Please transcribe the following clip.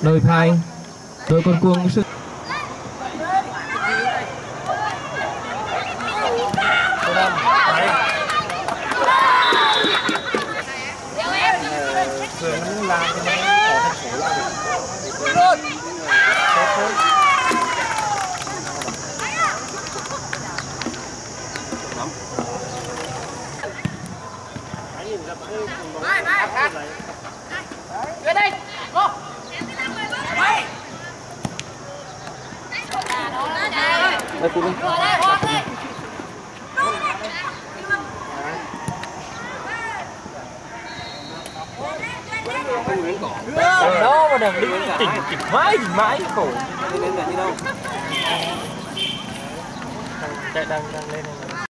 Đôi phai, đôi con cuông sức. Về đây. Vô. Đây phụ đi. Đó mà đừng đứng chỉnh mãi khổ. Lên là đi đâu? Chạy đang lên.